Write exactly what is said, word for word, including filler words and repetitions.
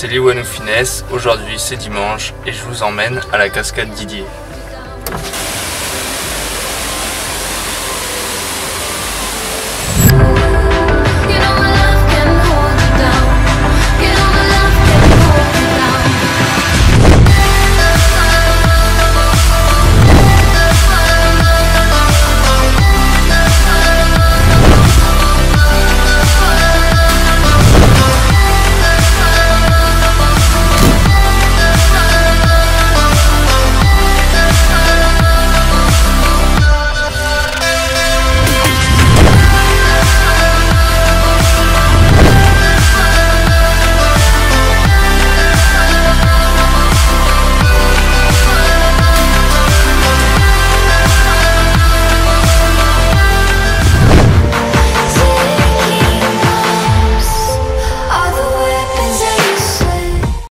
c'est Liwanou Finesse. Aujourd'hui c'est dimanche et je vous emmène à la cascade Didier.